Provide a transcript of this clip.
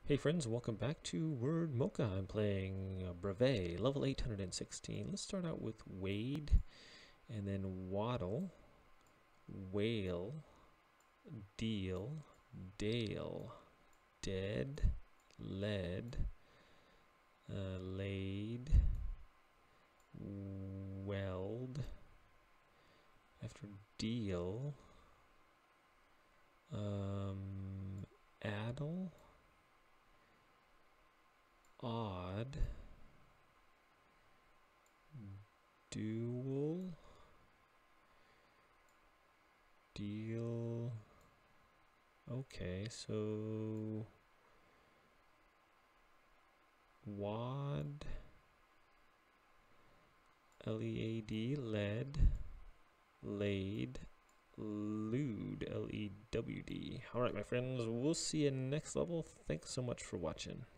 Hey friends, welcome back to Word Mocha. I'm playing Breve, level 816. Let's start out with Wade, and then Waddle, Whale, Deal, Dale, Dead, Lead, Laid, Weld, after Deal, Addle, Odd, Dual, Deal. Okay, so Wad, Lead, Lead, Laid, Lewd, Lewd. Alright, my friends, we'll see you next level. Thanks so much for watching.